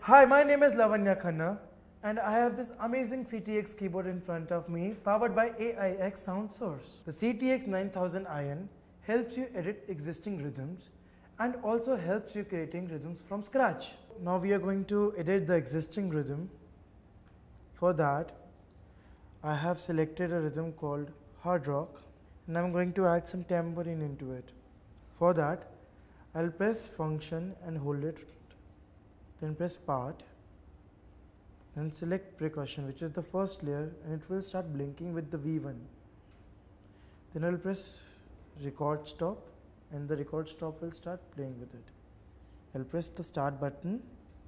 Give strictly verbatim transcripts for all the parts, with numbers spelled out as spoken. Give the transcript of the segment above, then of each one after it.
Hi, my name is Lavanya Khanna and I have this amazing C T X keyboard in front of me powered by A I X sound source. The C T X nine thousand I N helps you edit existing rhythms and also helps you creating rhythms from scratch. Now we are going to edit the existing rhythm. For that, I have selected a rhythm called hard rock and I'm going to add some tambourine into it. For that, I'll press function and hold it, then press part, then select percussion, which is the first layer, and it will start blinking with the V one. Then I'll press record stop and the record stop will start playing with it. I'll press the start button.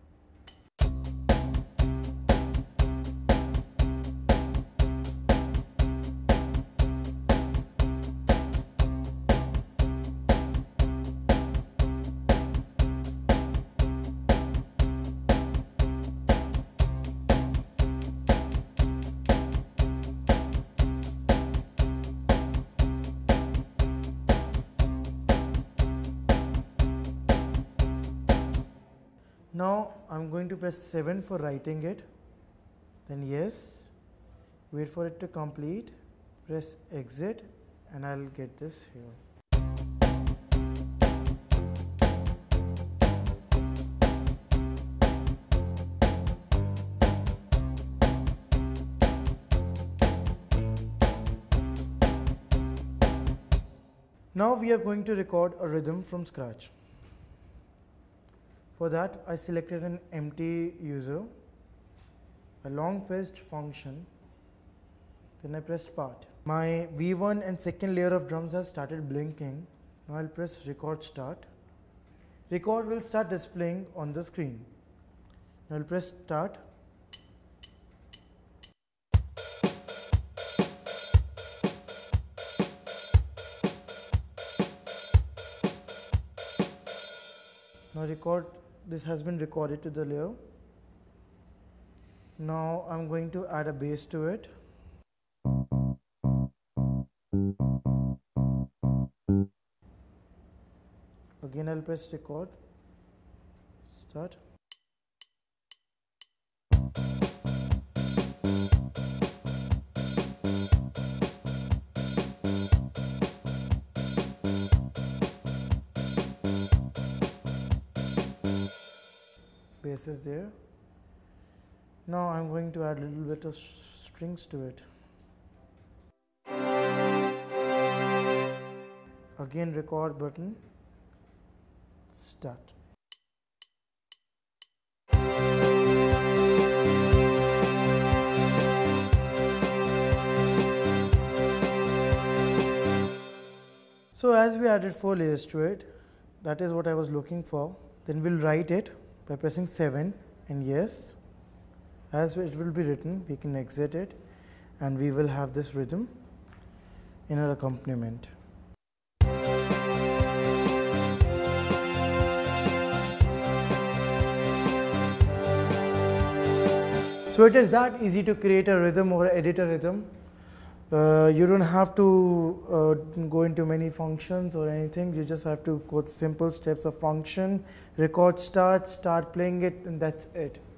Now I'm going to press seven for writing it, then yes, wait for it to complete, press exit and I'll get this here. Now we are going to record a rhythm from scratch. For that, I selected an empty user, a long pressed function, then I pressed part. My V one and second layer of drums have started blinking. Now I'll press record start. Record will start displaying on the screen. Now I'll press start. Now record. This has been recorded to the layer. Now I'm going to add a bass to it. Again I'll press record, start. Bass is there. Now I'm going to add a little bit of strings to it. Again record button, start. So as we added four layers to it, that is what I was looking for. Then we'll write it by pressing seven and yes, as it will be written, we can exit it and we will have this rhythm in our accompaniment. So it is that easy to create a rhythm or edit a rhythm. Uh, you don't have to uh, go into many functions or anything. You just have to go simple steps of function, record start, start playing it, and that's it.